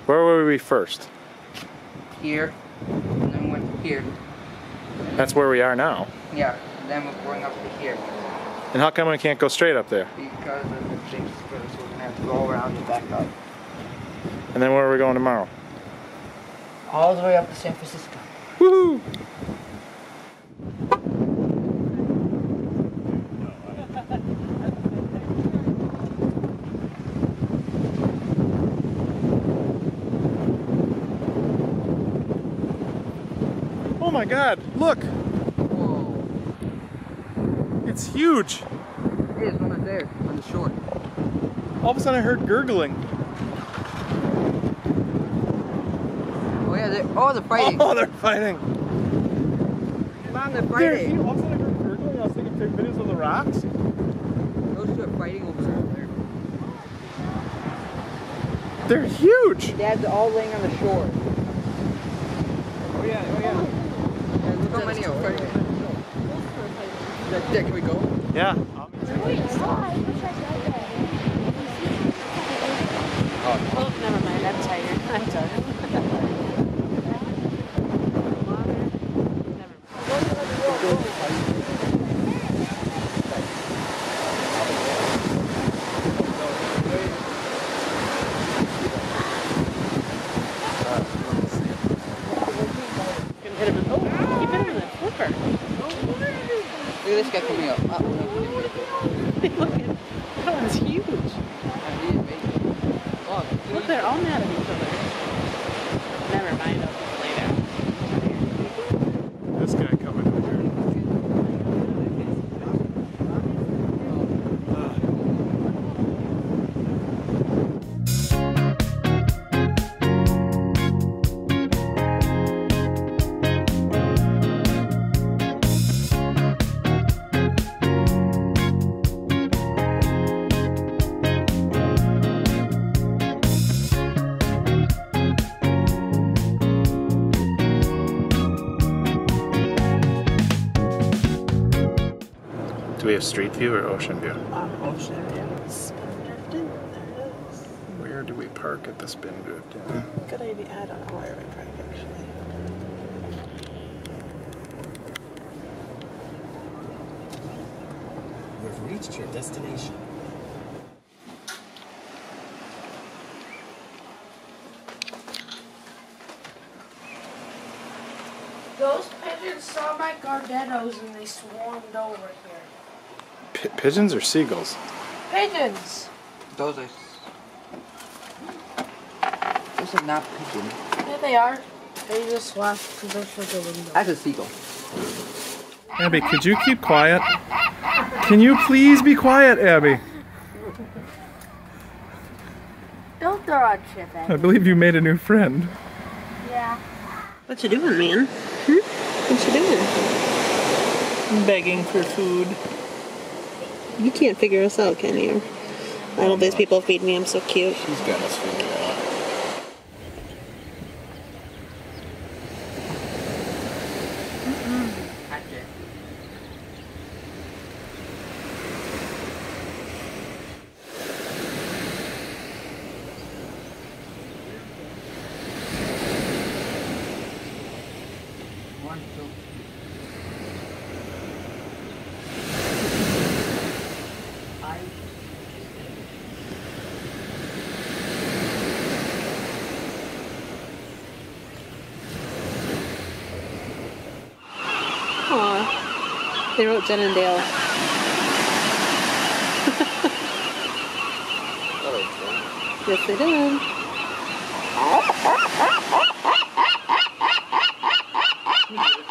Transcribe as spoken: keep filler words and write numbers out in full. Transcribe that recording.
Where were we first? Here, and then we went to here. That's where we are now. Yeah, and then we're going up to here. And how come we can't go straight up there? Because of the things first, so we're gonna have to go around and back up. And then where are we going tomorrow? All the way up to San Francisco. Woohoo! Oh my God, look! Whoa. It's huge! It is one right there, on the shore. All of a sudden I heard gurgling. Oh yeah, they're, oh, they're fighting. Oh, they're fighting! Mom, they're There, fighting. see, all of a sudden I heard gurgling, I was taking videos of the rocks. Those two are fighting over there. They're huge! Dad's all laying on the shore. Oh yeah, oh yeah. Yeah, look how many are fighting. Yeah, can we go? Yeah. Oh, never mind. I'm tired. I'm done. Hit him in, oh, you hit him in the flipper. Look at this guy coming up. Oh, Look at that one's huge. Look, they're all mad at each other. Never mind, I'll just lay down. This guy coming over here. Do we have street view or ocean view? Um, ocean, yeah. Spin drifting. There it is. Where do we park at the spin drift? Yeah. Good idea. I don't know where we park actually. You've reached your destination. Those pigeons saw my Gardettos and they swarmed over here. P pigeons or seagulls? Pigeons! those are... Those are not pigeons. Yeah, they are. They just left because they're for the window. That's a seagull. Abby, could you keep quiet? Can you please be quiet, Abby? Don't throw a chip at I believe you made a new friend. Yeah. What you doing, man? Hmm? What you doing? Begging for food. You can't figure us out, can you? All these people feed me. I'm so cute. She's got us figured out. One, two. Aw. They wrote Jen and Dale. Yes, they did. You did it.